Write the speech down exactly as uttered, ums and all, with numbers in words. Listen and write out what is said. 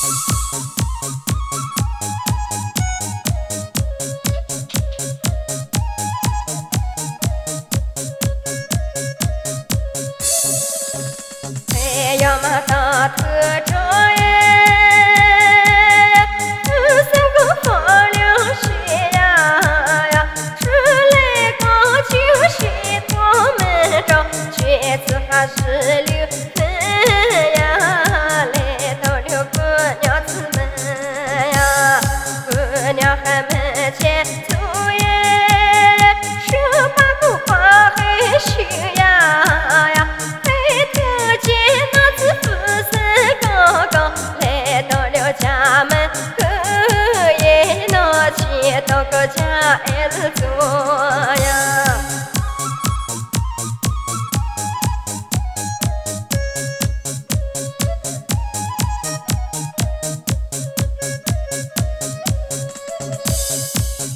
太阳嘛大特照哎，三个放凉水呀呀，出来刚就睡到门上，裙子还是溜分呀，来到了姑娘子门呀，姑娘喊门前走哎，手把狗把害羞呀呀。家门口，一闹起到个家，儿子走